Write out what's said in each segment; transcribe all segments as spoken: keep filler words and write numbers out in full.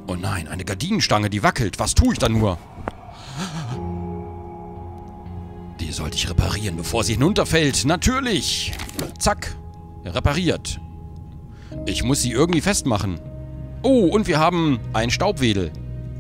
Oh nein, eine Gardinenstange, die wackelt. Was tue ich da nur? Die sollte ich reparieren, bevor sie hinunterfällt. Natürlich. Zack. Repariert. Ich muss sie irgendwie festmachen. Oh, und wir haben einen Staubwedel.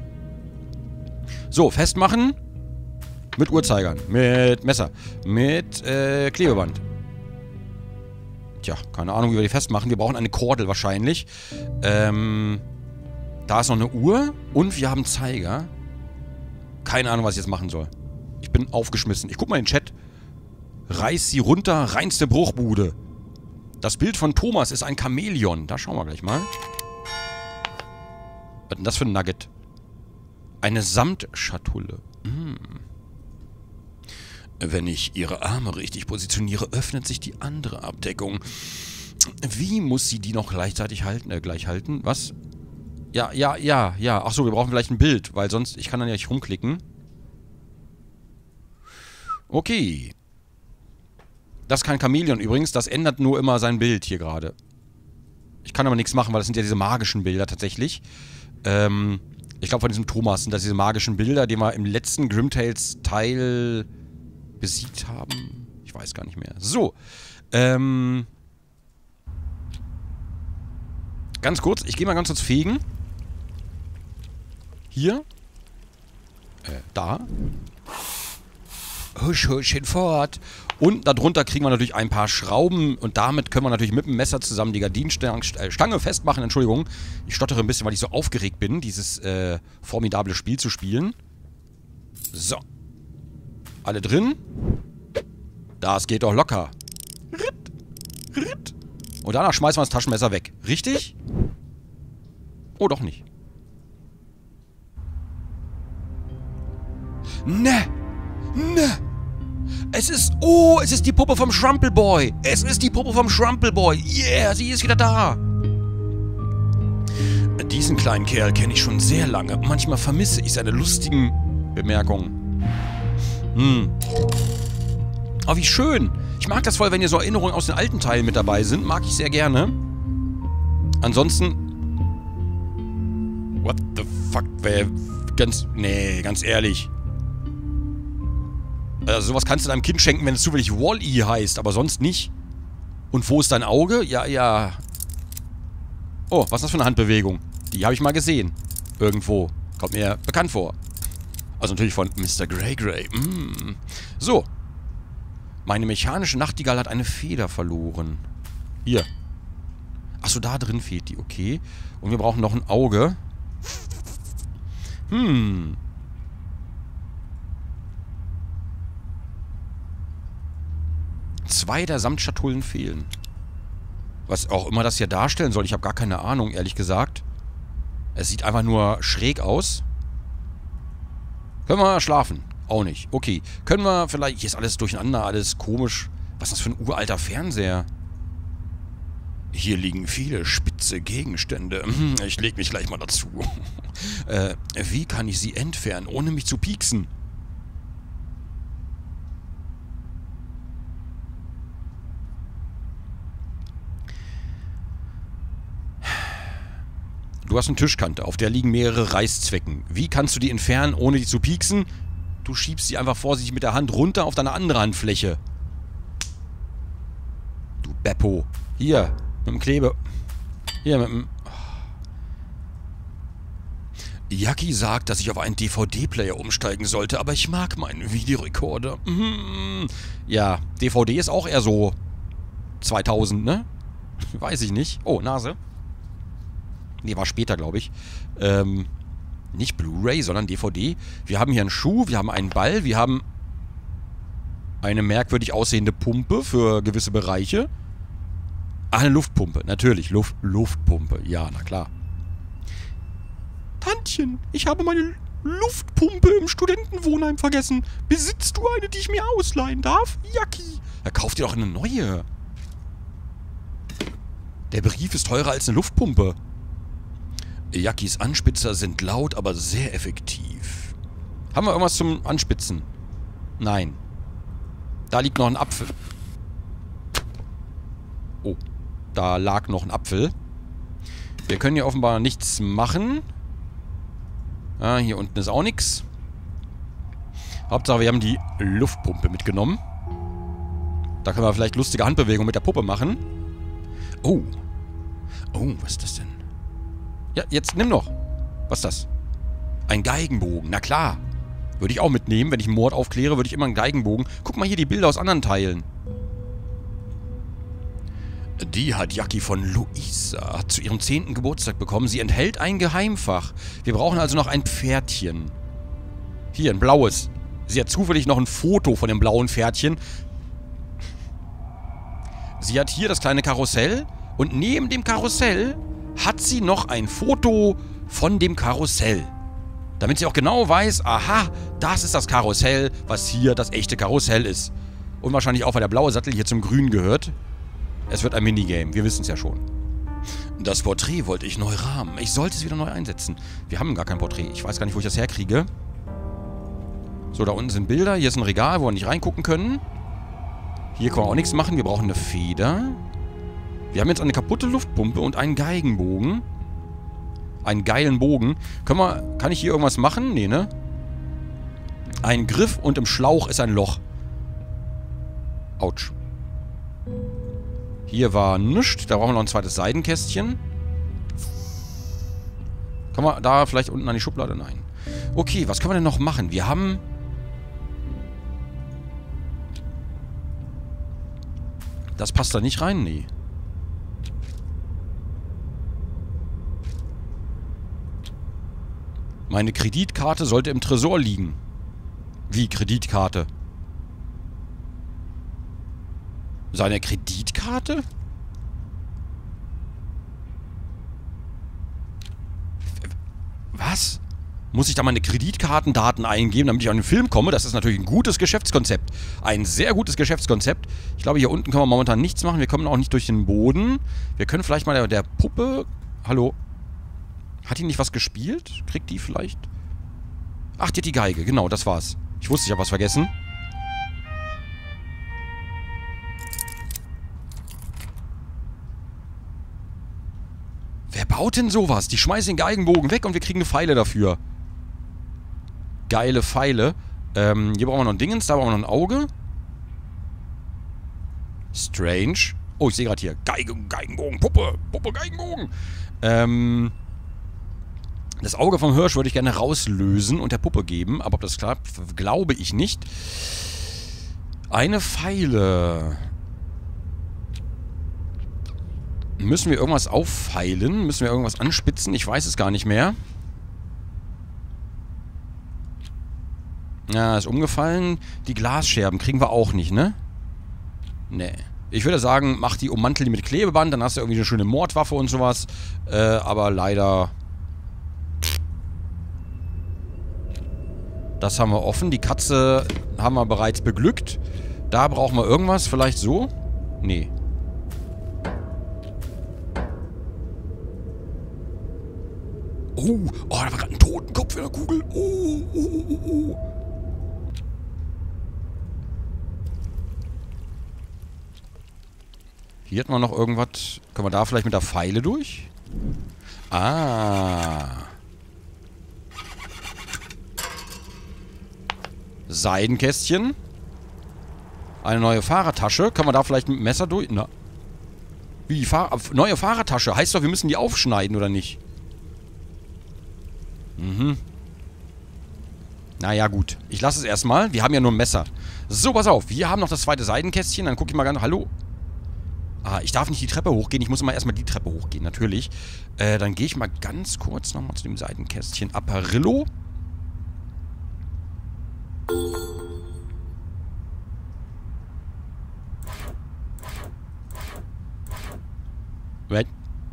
So, festmachen. Mit Uhrzeigeern. Mit Messer. Mit äh, Klebeband. Tja, keine Ahnung, wie wir die festmachen. Wir brauchen eine Kordel wahrscheinlich. Ähm, da ist noch eine Uhr. Und wir haben Zeiger. Keine Ahnung, was ich jetzt machen soll. Ich bin aufgeschmissen. Ich guck mal in den Chat. Reiß sie runter, reinste Bruchbude. Das Bild von Thomas ist ein Chamäleon. Da schauen wir gleich mal. Was ist denn das für ein Nugget? Eine Samtschatulle. Hm. Wenn ich ihre Arme richtig positioniere, öffnet sich die andere Abdeckung. Wie muss sie die noch gleichzeitig halten? Äh, gleich halten? Was? Ja, ja, ja, ja. Achso, wir brauchen vielleicht ein Bild, weil sonst, ich kann dann ja nicht rumklicken. Okay. Das ist kein Chamäleon übrigens. Das ändert nur immer sein Bild hier gerade. Ich kann aber nichts machen, weil das sind ja diese magischen Bilder tatsächlich. Ähm, ich glaube von diesem Thomas sind das diese magischen Bilder, die wir im letzten Grimtales-Teil besiegt haben. Ich weiß gar nicht mehr. So. Ähm. Ganz kurz. Ich gehe mal ganz kurz fegen. Hier. Äh, da. Husch, husch, hinfort. Und darunter kriegen wir natürlich ein paar Schrauben. Und damit können wir natürlich mit dem Messer zusammen die Gardinenstange festmachen. Entschuldigung. Ich stottere ein bisschen, weil ich so aufgeregt bin, dieses äh, formidable Spiel zu spielen. So. Alle drin? Das geht doch locker. Ritt, ritt. Und danach schmeißen wir das Taschenmesser weg. Richtig? Oh, doch nicht. Ne! Ne! Es ist... Oh, es ist die Puppe vom Schrumpelboy. Es ist die Puppe vom Schrumpelboy. Yeah, sie ist wieder da. Diesen kleinen Kerl kenne ich schon sehr lange. Manchmal vermisse ich seine lustigen Bemerkungen. Hm. Oh, wie schön. Ich mag das voll, wenn hier so Erinnerungen aus den alten Teilen mit dabei sind. Mag ich sehr gerne. Ansonsten... What the fuck? Wer... Ganz... Nee, ganz ehrlich. Also sowas kannst du deinem Kind schenken, wenn es zufällig Wall-E heißt, aber sonst nicht. Und wo ist dein Auge? Ja, ja. Oh, was ist das für eine Handbewegung? Die habe ich mal gesehen. Irgendwo. Kommt mir bekannt vor. Also natürlich von Mister Grey Grey. Mm. So. Meine mechanische Nachtigall hat eine Feder verloren. Hier. Achso, da drin fehlt die. Okay. Und wir brauchen noch ein Auge. Hm. Zwei der Samtschatullen fehlen. Was auch immer das hier darstellen soll. Ich habe gar keine Ahnung, ehrlich gesagt. Es sieht einfach nur schräg aus. Können wir schlafen? Auch nicht. Okay. Können wir vielleicht... Hier ist alles durcheinander, alles komisch. Was ist das für ein uralter Fernseher? Hier liegen viele spitze Gegenstände. Ich leg mich gleich mal dazu. äh, wie kann ich sie entfernen, ohne mich zu pieksen? Du hast eine Tischkante, auf der liegen mehrere Reißzwecken. Wie kannst du die entfernen, ohne die zu pieksen? Du schiebst sie einfach vorsichtig mit der Hand runter auf deine andere Handfläche. Du Beppo. Hier, mit dem Klebe. Hier, mit dem... Jackie sagt, dass ich auf einen D V D-Player umsteigen sollte, aber ich mag meinen Videorekorder. Mhm. Ja, D V D ist auch eher so zweitausend, ne? Weiß ich nicht. Oh, Nase. Nee, war später, glaube ich. Ähm, nicht Blu-ray, sondern D V D. Wir haben hier einen Schuh, wir haben einen Ball, wir haben eine merkwürdig aussehende Pumpe für gewisse Bereiche. Ach, eine Luftpumpe, natürlich. Luft, Luftpumpe, ja, na klar. Tantchen, ich habe meine Luftpumpe im Studentenwohnheim vergessen. Besitzt du eine, die ich mir ausleihen darf? Jackie. Er kauft dir doch eine neue. Der Brief ist teurer als eine Luftpumpe. Jackies Anspitzer sind laut, aber sehr effektiv. Haben wir irgendwas zum Anspitzen? Nein. Da liegt noch ein Apfel. Oh, da lag noch ein Apfel. Wir können hier offenbar nichts machen. Ah, hier unten ist auch nichts. Hauptsache, wir haben die Luftpumpe mitgenommen. Da können wir vielleicht lustige Handbewegungen mit der Puppe machen. Oh. Oh, was ist das denn? Ja, jetzt nimm noch. Was ist das? Ein Geigenbogen. Na klar. Würde ich auch mitnehmen. Wenn ich einen Mord aufkläre, würde ich immer einen Geigenbogen. Guck mal hier die Bilder aus anderen Teilen. Die hat Jackie von Luisa zu ihrem zehnten Geburtstag bekommen. Sie enthält ein Geheimfach. Wir brauchen also noch ein Pferdchen. Hier, ein blaues. Sie hat zufällig noch ein Foto von dem blauen Pferdchen. Sie hat hier das kleine Karussell. Und neben dem Karussell hat sie noch ein Foto von dem Karussell. Damit sie auch genau weiß, aha, das ist das Karussell, was hier das echte Karussell ist. Und wahrscheinlich auch, weil der blaue Sattel hier zum Grün gehört. Es wird ein Minigame, wir wissen es ja schon. Das Porträt wollte ich neu rahmen. Ich sollte es wieder neu einsetzen. Wir haben gar kein Porträt. Ich weiß gar nicht, wo ich das herkriege. So, da unten sind Bilder. Hier ist ein Regal, wo wir nicht reingucken können. Hier können wir auch nichts machen. Wir brauchen eine Feder. Wir haben jetzt eine kaputte Luftpumpe und einen Geigenbogen. Einen geilen Bogen. Können wir, kann ich hier irgendwas machen? Nee, ne? Ein Griff und im Schlauch ist ein Loch. Autsch. Hier war nichts. Da brauchen wir noch ein zweites Seidenkästchen. Kann man da vielleicht unten an die Schublade? Nein. Okay, was können wir denn noch machen? Wir haben... Das passt da nicht rein? Nee. Meine Kreditkarte sollte im Tresor liegen. Wie Kreditkarte? Seine Kreditkarte? Was? Muss ich da meine Kreditkartendaten eingeben, damit ich an den Film komme? Das ist natürlich ein gutes Geschäftskonzept. Ein sehr gutes Geschäftskonzept. Ich glaube, hier unten können wir momentan nichts machen. Wir kommen auch nicht durch den Boden. Wir können vielleicht mal der, der Puppe... Hallo? Hat die nicht was gespielt? Kriegt die vielleicht? Ach, die hat die Geige. Genau, das war's. Ich wusste, ich habe was vergessen. Wer baut denn sowas? Die schmeißen den Geigenbogen weg und wir kriegen eine Pfeile dafür. Geile Pfeile. Ähm, hier brauchen wir noch ein Dingens, da brauchen wir noch ein Auge. Strange. Oh, ich sehe gerade hier. Geige, Geigenbogen, Puppe, Puppe, Geigenbogen. Ähm... Das Auge vom Hirsch würde ich gerne rauslösen und der Puppe geben. Aber ob das klappt, glaube ich nicht. Eine Pfeile. Müssen wir irgendwas auffeilen? Müssen wir irgendwas anspitzen? Ich weiß es gar nicht mehr. Ja, ist umgefallen. Die Glasscherben kriegen wir auch nicht, ne? Nee. Ich würde sagen, mach die, ummantel die mit Klebeband. Dann hast du irgendwie eine schöne Mordwaffe und sowas. Äh, aber leider... Das haben wir offen. Die Katze haben wir bereits beglückt. Da brauchen wir irgendwas. Vielleicht so? Nee. Oh, oh, da war gerade ein Totenkopf in der Kugel. Oh, oh, oh, oh. Hier hatten wir noch irgendwas. Können wir da vielleicht mit der Pfeile durch? Ah. Seidenkästchen. Eine neue Fahrertasche. Kann man da vielleicht mit dem Messer durch? Na. Wie? Fahr neue Fahrertasche. Heißt doch, wir müssen die aufschneiden, oder nicht? Mhm. Naja, gut. Ich lasse es erstmal. Wir haben ja nur ein Messer. So, pass auf. Wir haben noch das zweite Seidenkästchen. Dann gucke ich mal ganz... Hallo? Ah, ich darf nicht die Treppe hochgehen. Ich muss immer erstmal die Treppe hochgehen, natürlich. Äh, dann gehe ich mal ganz kurz nochmal zu dem Seidenkästchen. Apparillo. Right.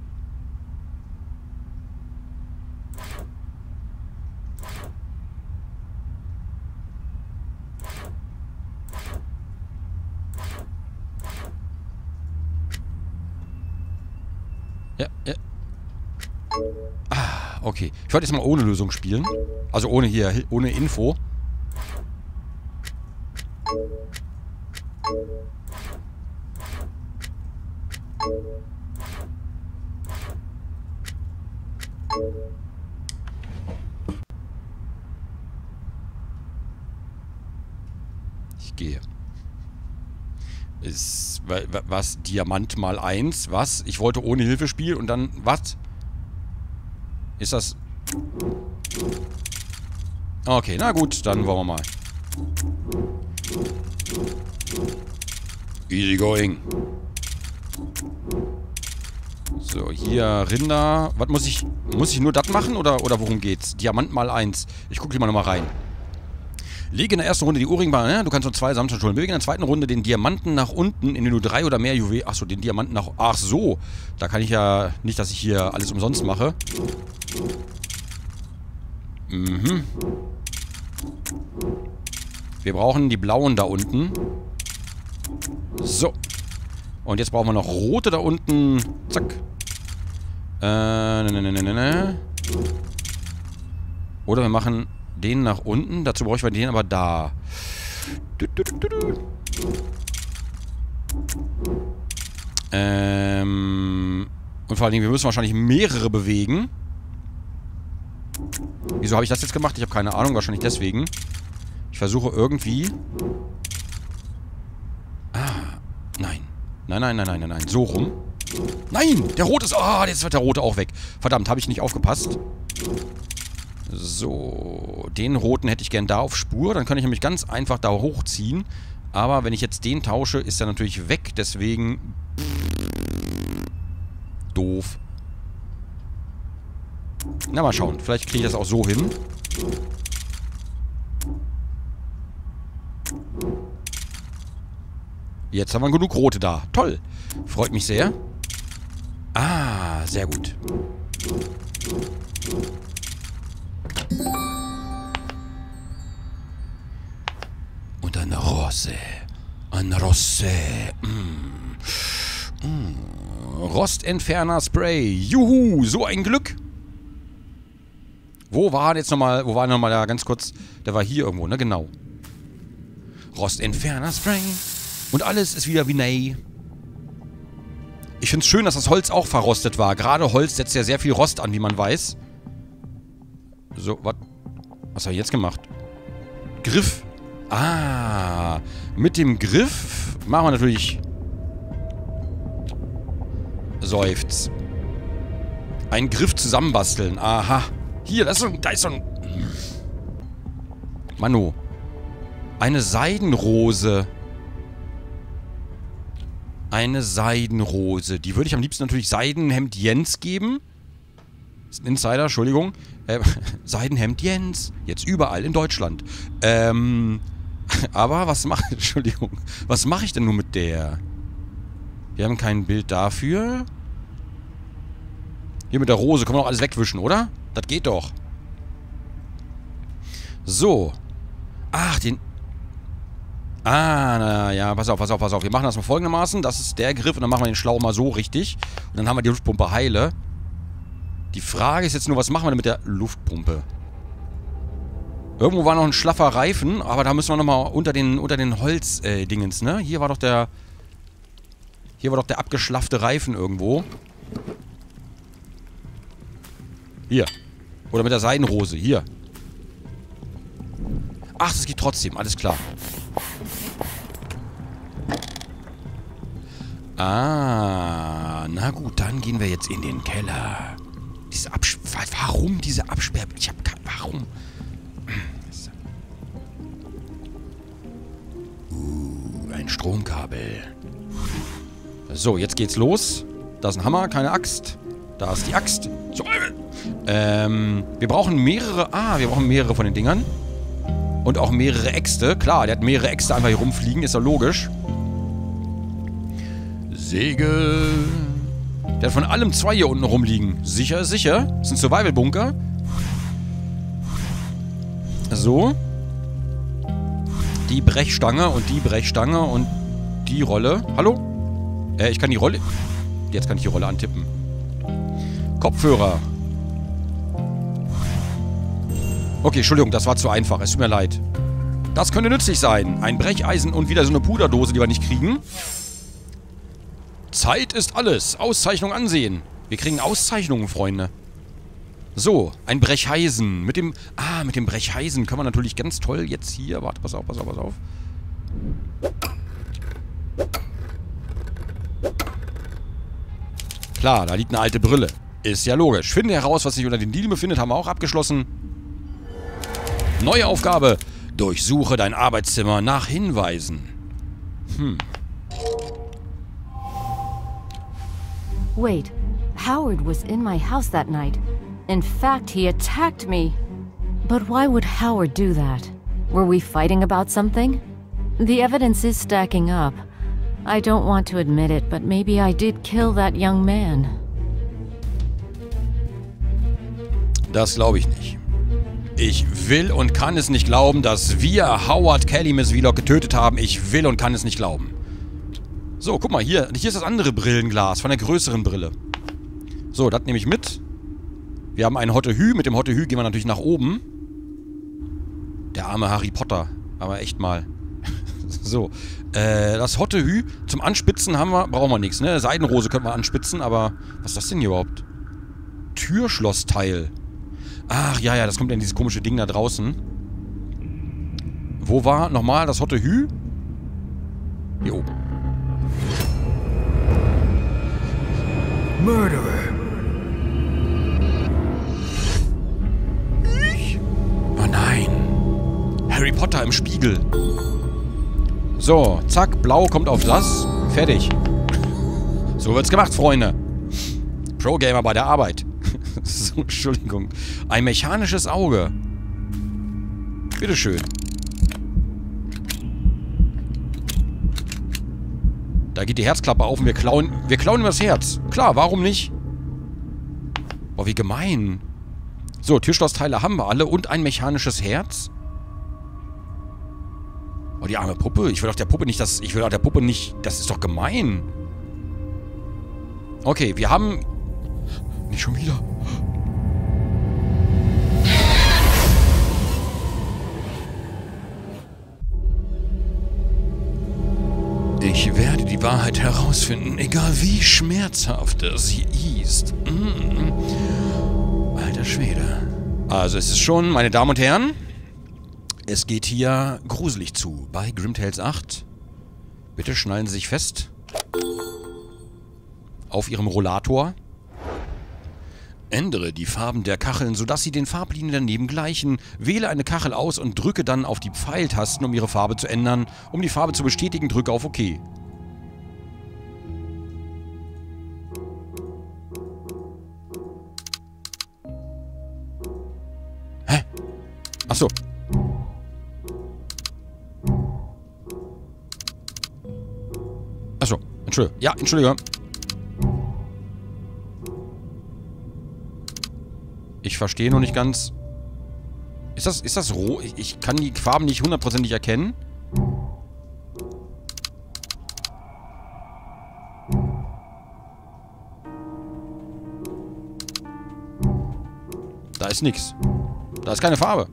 Ja, ja. Ah, okay. Ich wollte jetzt mal ohne Lösung spielen. Also ohne hier, ohne Info. gehe. Ist, was? Diamant mal eins? Was? Ich wollte ohne Hilfe spielen und dann, was? Ist das... Okay, na gut, dann wollen wir mal. Easy going. So, hier Rinder. Was muss ich... Muss ich nur das machen oder, oder worum geht's? Diamant mal eins. Ich gucke hier mal nochmal rein. Lege in der ersten Runde die Ohrringbahn, ne? Du kannst nur zwei Samstag holen. Bewege in der zweiten Runde den Diamanten nach unten, indem du drei oder mehr Juwelen... Achso, den Diamanten nach... Ach so. Da kann ich ja... Nicht, dass ich hier alles umsonst mache. Mhm. Wir brauchen die blauen da unten. So. Und jetzt brauchen wir noch rote da unten. Zack. Äh, ne, ne, ne, ne, ne. Oder wir machen den nach unten. Dazu brauche ich bei den aber da. Du, du, du, du. Ähm. Und vor allen Dingen, wir müssen wahrscheinlich mehrere bewegen. Wieso habe ich das jetzt gemacht? Ich habe keine Ahnung. Wahrscheinlich deswegen. Ich versuche irgendwie... Ah, nein. Nein, nein, nein, nein, nein, nein. So rum. Nein! Der rote ist... Ah, jetzt wird der rote auch weg. Verdammt, habe ich nicht aufgepasst. So. Den roten hätte ich gern da auf Spur. Dann kann ich nämlich ganz einfach da hochziehen. Aber wenn ich jetzt den tausche, ist er natürlich weg. Deswegen... Doof. Na, mal schauen. Vielleicht kriege ich das auch so hin. Jetzt haben wir genug rote da. Toll. Freut mich sehr. Ah, sehr gut. Und eine Rose. Eine Rose. Mm. Mm. Rostentferner Spray. Juhu, so ein Glück. Wo war jetzt nochmal, wo war nochmal da ganz kurz, der war hier irgendwo, ne, genau. Rostentferner Spray. Und alles ist wieder wie neu. Ich finde es schön, dass das Holz auch verrostet war. Gerade Holz setzt ja sehr viel Rost an, wie man weiß. So, was? Was habe ich jetzt gemacht? Griff. Ah, mit dem Griff machen wir natürlich... Seufz. Einen Griff zusammenbasteln. Aha. Hier, das ist so ein... Da ist so ein... Mano. Eine Seidenrose. Eine Seidenrose. Die würde ich am liebsten natürlich Seidenhemd Jens geben. Das ist ein Insider, Entschuldigung. Äh, Seidenhemd Jens. Jetzt überall in Deutschland. Ähm... Aber was mache... Entschuldigung. Was mache ich denn nur mit der? Wir haben kein Bild dafür. Hier mit der Rose können wir doch alles wegwischen, oder? Das geht doch. So. Ach, den... Ah, na ja, pass auf, pass auf, pass auf. Wir machen das mal folgendermaßen. Das ist der Griff und dann machen wir den Schlauch mal so richtig. Und dann haben wir die Luftpumpe heile. Die Frage ist jetzt nur, was machen wir denn mit der Luftpumpe? Irgendwo war noch ein schlaffer Reifen, aber da müssen wir nochmal unter den, unter den Holz-Dingens, äh, ne? Hier war doch der... Hier war doch der abgeschlaffte Reifen irgendwo. Hier. Oder mit der Seidenrose. Hier. Ach, das geht trotzdem. Alles klar. Ah. Na gut, dann gehen wir jetzt in den Keller. Diese Absperr... Warum diese Absperr... Ich hab keine... Warum? Uh, ein Stromkabel. So, jetzt geht's los. Da ist ein Hammer, keine Axt. Da ist die Axt. So, ähm, wir brauchen mehrere... Ah, wir brauchen mehrere von den Dingern. Und auch mehrere Äxte. Klar, der hat mehrere Äxte einfach hier rumfliegen. Ist ja logisch. Segel. Der hat von allem zwei hier unten rumliegen. Sicher, sicher. Das ist ein Survival-Bunker. So. Die Brechstange und die Brechstange und die Rolle. Hallo? Äh, ich kann die Rolle... Jetzt kann ich die Rolle antippen. Kopfhörer. Okay, Entschuldigung, das war zu einfach. Es tut mir leid. Das könnte nützlich sein. Ein Brecheisen und wieder so eine Puderdose, die wir nicht kriegen. Zeit ist alles. Auszeichnung ansehen. Wir kriegen Auszeichnungen, Freunde. So, ein Brecheisen. Mit dem... Ah, mit dem Brecheisen können wir natürlich ganz toll jetzt hier... Warte, pass auf, pass auf, pass auf. Klar, da liegt eine alte Brille. Ist ja logisch. Finde heraus, was sich unter den Dielen befindet, haben wir auch abgeschlossen. Neue Aufgabe. Durchsuche dein Arbeitszimmer nach Hinweisen. Hm. Wait, Howard was in my house that night. In fact, he attacked me. But why would Howard do that? Were we fighting about something? The evidence is stacking up. I don't want to admit it, but maybe I did kill that young man. Das glaube ich nicht. Ich will und kann es nicht glauben, dass wir Howard Kelly Miss Vlog getötet haben. Ich will und kann es nicht glauben. So, guck mal, hier. Hier ist das andere Brillenglas von der größeren Brille. So, das nehme ich mit. Wir haben einen Hotte Hü. Mit dem Hotte Hü gehen wir natürlich nach oben. Der arme Harry Potter. Aber echt mal. So. Äh, das Hotte Hü. Zum Anspitzen haben wir, brauchen wir nichts, ne? Seidenrose können wir anspitzen, aber was ist das denn hier überhaupt? Türschlossteil. Ach, ja, ja, das kommt ja in dieses komische Ding da draußen. Wo war nochmal das Hotte Hü? Hier oben. Murderer. Oh nein. Harry Potter im Spiegel. So, zack, blau kommt auf das. Fertig. So wird's gemacht, Freunde. Pro-Gamer bei der Arbeit. So, Entschuldigung. Ein mechanisches Auge. Bitteschön. Da geht die Herzklappe auf und wir klauen, wir klauen ihm das Herz. Klar, warum nicht? Boah, wie gemein. So, Türschlossteile haben wir alle und ein mechanisches Herz. Oh, die arme Puppe. Ich will doch der Puppe nicht das... Ich will doch der Puppe nicht... Das ist doch gemein. Okay, wir haben... Nicht schon wieder. Ich werde die Wahrheit herausfinden, egal wie schmerzhaft sie ist. Mm. Alter Schwede. Also es ist schon, meine Damen und Herren, es geht hier gruselig zu bei Grim Tales acht. Bitte schnallen Sie sich fest. Auf Ihrem Rollator. Ändere die Farben der Kacheln, sodass sie den Farblinien daneben gleichen. Wähle eine Kachel aus und drücke dann auf die Pfeiltasten, um ihre Farbe zu ändern. Um die Farbe zu bestätigen, drücke auf OK. Hä? Achso. Achso, Entschuldigung. Ja, Entschuldigung. Ich verstehe nur nicht ganz... Ist das, ist das roh? Ich, ich kann die Farben nicht hundertprozentig erkennen. Da ist nichts. Da ist keine Farbe.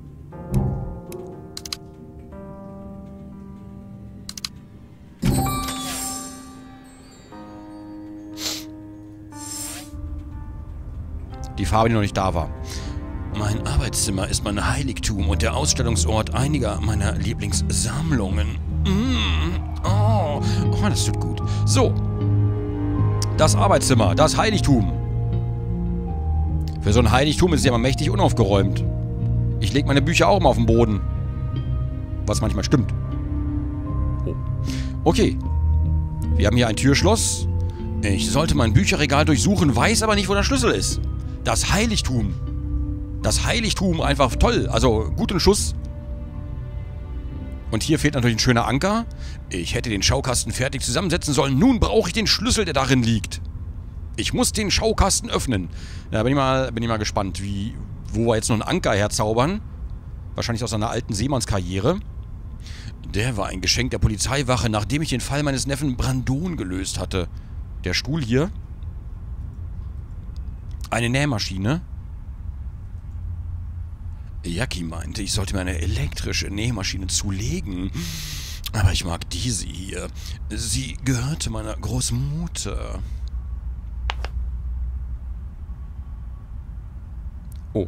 Die Farbe, die noch nicht da war. Mein Arbeitszimmer ist mein Heiligtum und der Ausstellungsort einiger meiner Lieblingssammlungen. Mm, oh, oh, das tut gut. So. Das Arbeitszimmer, das Heiligtum. Für so ein Heiligtum ist es ja immer mächtig unaufgeräumt. Ich lege meine Bücher auch mal auf den Boden. Was manchmal stimmt. Oh. Okay. Wir haben hier ein Türschloss. Ich sollte mein Bücherregal durchsuchen, weiß aber nicht, wo der Schlüssel ist. Das Heiligtum. Das Heiligtum, einfach toll. Also, guten Schuss. Und hier fehlt natürlich ein schöner Anker. Ich hätte den Schaukasten fertig zusammensetzen sollen. Nun brauche ich den Schlüssel, der darin liegt. Ich muss den Schaukasten öffnen. Da bin ich mal, bin ich mal gespannt, wie, wo wir jetzt noch einen Anker herzaubern. Wahrscheinlich aus einer alten Seemannskarriere. Der war ein Geschenk der Polizeiwache, nachdem ich den Fall meines Neffen Brandon gelöst hatte. Der Stuhl hier. Eine Nähmaschine. Jackie meinte, ich sollte mir eine elektrische Nähmaschine zulegen. Aber ich mag diese hier. Sie gehörte meiner Großmutter. Oh.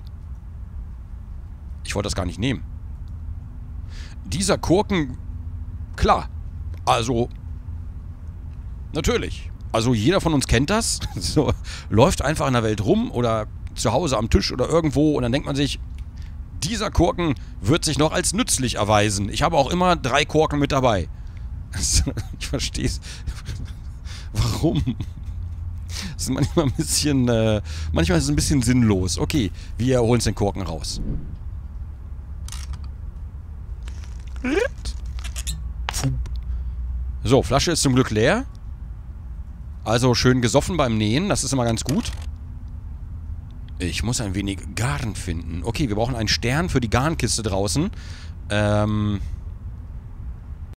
Ich wollte das gar nicht nehmen. Dieser Korken... Klar. Also, natürlich. Also jeder von uns kennt das. So, läuft einfach in der Welt rum oder zu Hause am Tisch oder irgendwo und dann denkt man sich, dieser Korken wird sich noch als nützlich erweisen. Ich habe auch immer drei Korken mit dabei. Ich verstehe es. Warum? Das ist manchmal ein bisschen, äh, manchmal ist es ein bisschen sinnlos. Okay, wir holen uns den Korken raus. So, Flasche ist zum Glück leer. Also schön gesoffen beim Nähen, das ist immer ganz gut. Ich muss ein wenig Garn finden. Okay, wir brauchen einen Stern für die Garnkiste draußen. Ähm...